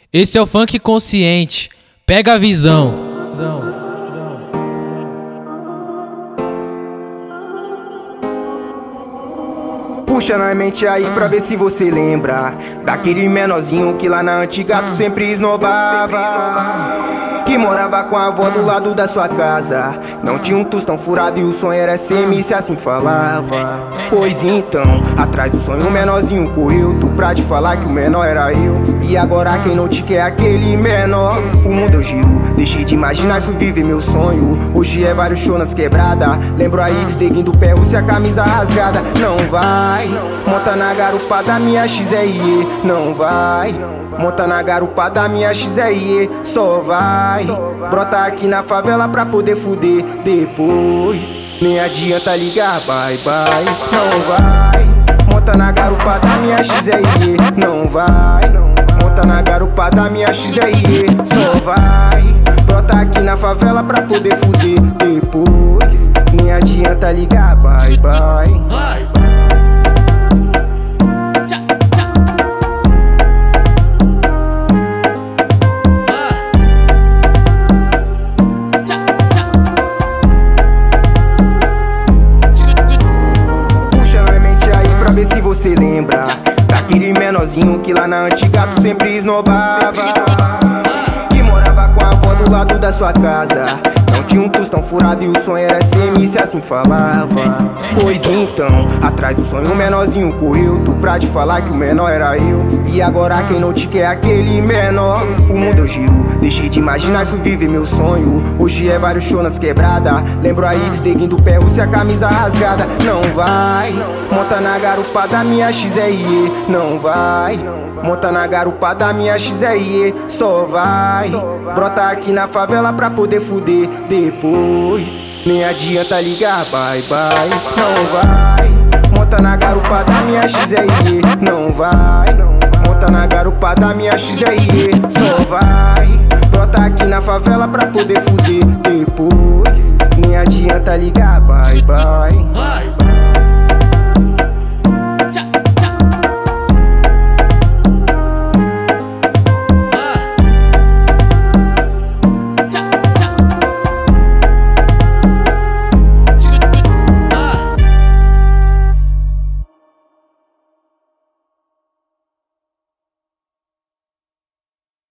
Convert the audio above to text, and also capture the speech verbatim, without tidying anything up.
Esse é o funk consciente, pega a visão. Puxa na mente aí pra ver se você lembra daquele menorzinho que lá na antiga tu sempre esnobava, que morava com a avó do lado da sua casa. Não tinha um tostão furado e o sonho era ser M C, assim falava. Pois então, atrás do sonho o menorzinho correu, tu pra te falar que o menor era eu. E agora quem não te quer é aquele menor. O mundo eu giro, deixei de imaginar e fui viver meu sonho. Hoje é vários shows nas quebradas. Lembro aí, neguinho do pé, se a camisa rasgada. Não vai, monta na garupa da minha X R E. Não vai, monta na garupa da minha X R E. Só vai, brota aqui na favela pra poder fuder depois. Nem adianta ligar, bye bye. Não vai, monta na garupa da minha X R E. Não vai, monta na garupa da minha X R E. Só vai, brota aqui na favela pra poder fuder depois. Nem adianta ligar, bye bye. Vê se você lembra daquele menorzinho que lá na antiga tu sempre esnobava, que morava com a avó do lado da sua casa. Não tinha um tostão furado e o sonho era ser M C, assim falava. Pois então, atrás do sonho o menorzinho correu, tu pra te falar que o menor era eu. E agora quem não te quer é aquele menor. O mundo eu giro, deixei de imaginar e fui viver meu sonho. Hoje é vários shows nas quebradas. Lembro aí, neguinho do pé, se a camisa rasgada. Não vai, monta na garupa da minha X R E. Não vai, monta na garupa da minha X R E. Só vai, brota aqui na favela pra poder fuder depois. Nem adianta ligar, bye bye. Não vai, monta na garupa da minha X R E. Não vai, monta na garupa da minha X R E. Só vai, brota aqui na favela pra poder fuder depois. Nem adianta ligar, bye bye.